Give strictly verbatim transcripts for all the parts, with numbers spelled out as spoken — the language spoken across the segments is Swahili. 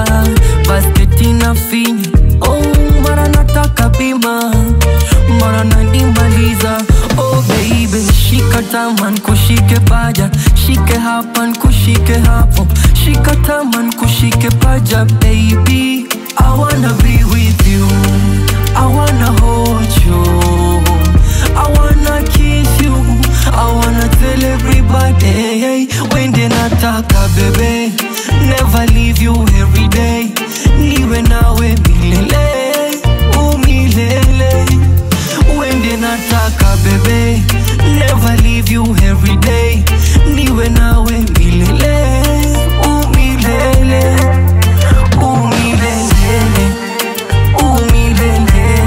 basketi na finya. Oh, mara nataka bima, mara nanimaliza. Oh baby, shika taman kushike paja, shike hapa nkushike hapo, shika taman kushike paja. Baby, I wanna be with you, I wanna hold you, I wanna kiss you, I wanna tell everybody, hey, wende nataka bebe, never leave you every day, niwe nawe milele, umilele. Wende nataka bebe, never leave you every day, niwe nawe milele, umilele, umilele, umilele,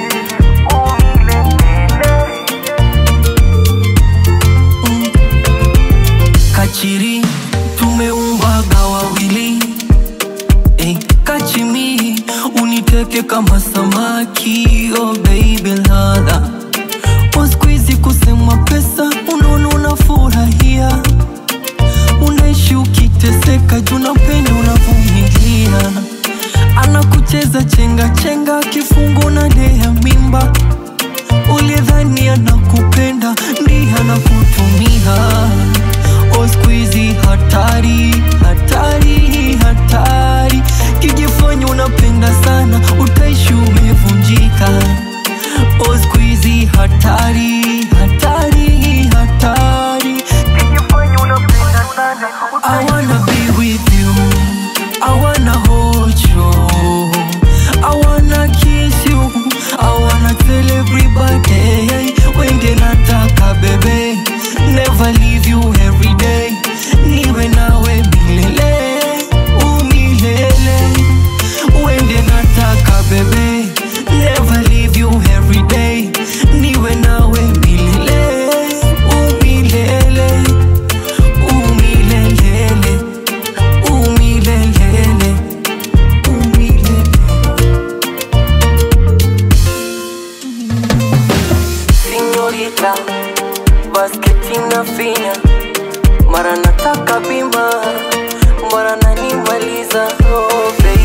mm. Kachiri tumeumbaga wawili, hey, kachimi uniteke kama samaki. Oh baby ladha, usikuizi kusema pesa, unaona unafurahia, unaishi ukiteseka, junapenda unavumilia. Anakucheza chenga chenga, kifungo na lea mimba, ulidhani anakupenda, ndiye anakutumia. Usikuizi hatari, hatari, hatari, kijifanya unapenda sana, utaishi umevunjika. Usikuizi hatari, hatari, hatari, kijifanya unapenda sana. I wanna be with you, I wanna hold you, I wanna kiss you, I wanna tell everybody, hey, wende nataka bebe, never leave you every day, niwe nawe milele, umilele. Wende nataka bebe, never leave you every day, niwe nawe milele, umilele, umilele, umilele, umilele. Señorita, basketi na finya, mara nataka bima, mara nanimaliza. Oh baby,